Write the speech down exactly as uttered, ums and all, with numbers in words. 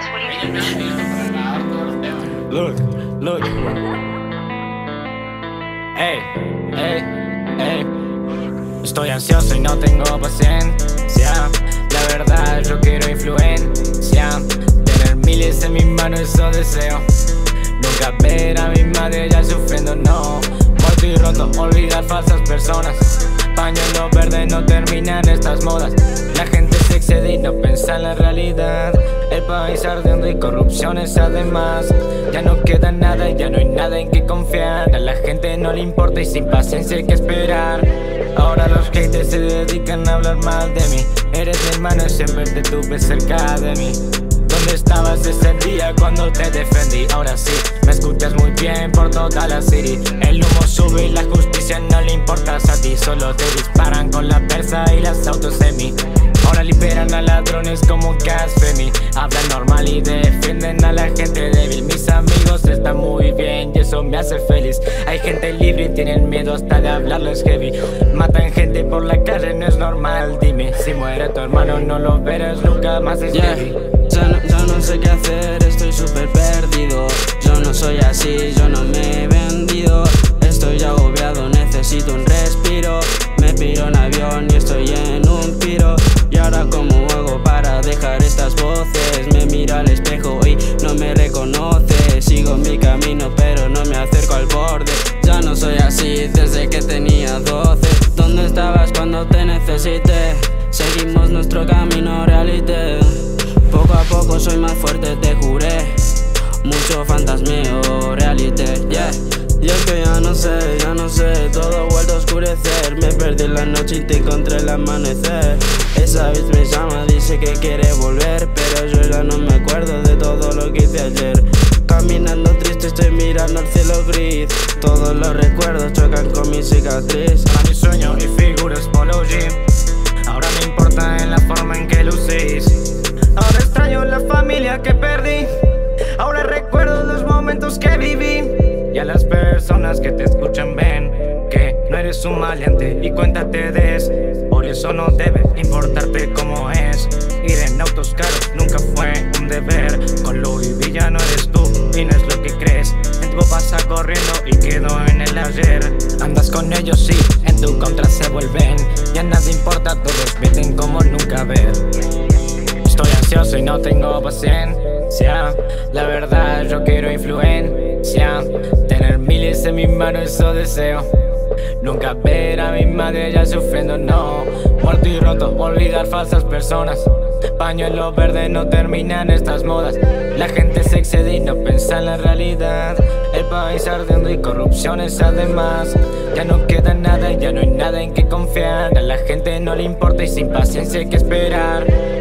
Look, look. Ey, ey, ey. Estoy ansioso y no tengo paciencia. La verdad yo quiero influencia. Tener miles en mis manos, eso deseo. Nunca ver a mi madre ya sufriendo, no. Muerto y roto, olvidar falsas personas. Pañuelo verde, no terminan estas modas. La gente se excede y no piensa en la realidad. El país ardiendo y corrupciones además. Ya no queda nada y ya no hay nada en que confiar. A la gente no le importa y sin paciencia hay que esperar. Ahora los haters se dedican a hablar mal de mí. Eres mi hermano y siempre te tuve cerca de mí. ¿Dónde estabas ese día cuando te defendí? Ahora sí, me escuchas muy bien por toda la city. El humo sube y la justicia no le importas a ti. Solo te disparan con la persa y las autos semi. Ahora liberan a ladrones como Gasfemi. Hablan normal y defienden a la gente débil. Mis amigos están muy bien y eso me hace feliz. Hay gente libre y tienen miedo hasta de hablarles heavy. Matan gente por la calle, no es normal. Dime, si muere tu hermano no lo verás nunca más, es yeah. heavy. Ya no, ya no sé qué hacer, estoy súper perdido. Yo no soy así, yo no me he vendido. Estoy agobiado, necesito un respiro. Me piro en avión y estoy en un piro. Y ahora cómo hago para dejar estas voces. Me miro al espejo y no me reconoce. Sigo mi camino pero no me acerco al borde. Ya no soy así desde que tenía doce. ¿Dónde estabas cuando te necesité? Seguimos nuestro camino reality. Poco a poco soy más fuerte, te juré. Mucho fantasmeo, reality, yeah. Y es que ya no sé, ya no sé, todo vuelto a oscurecer. Me perdí la noche y te encontré el amanecer. Esa vez me llama, dice que quiere volver, pero yo ya no me acuerdo de todo lo que hice ayer. Caminando triste estoy mirando al cielo gris. Todos los recuerdos chocan con mi cicatriz. Para mi sueño y figuras follow G. Ahora me importa en la forma en que lucís. Ahora extraño la familia que perdí. Ahora recuerdo los momentos que viví. Y a las personas que te escuchan ven que no eres un maleante y cuéntate de eso. Por eso no debe importarte cómo es. Ir en autos caros nunca fue un deber. Con Louis V ya no eres tú y no es lo que crees. El tiempo pasa corriendo y quedó en el ayer. Andas con ellos sí, en tu contra se vuelven. Ya nada importa, todos vienen como nunca ver. Estoy ansioso y no tengo paciencia. La verdad yo quiero influencia. Tener miles en mis manos, eso deseo. Nunca ver a mi madre ya sufriendo, no. Muerto y roto, olvidar falsas personas. Pañuelo verde, no terminan estas modas. La gente se excede y no piensa en la realidad. El país ardiendo y corrupciones además. Ya no queda nada y ya no hay nada en que confiar. A la gente no le importa y sin paciencia hay que esperar.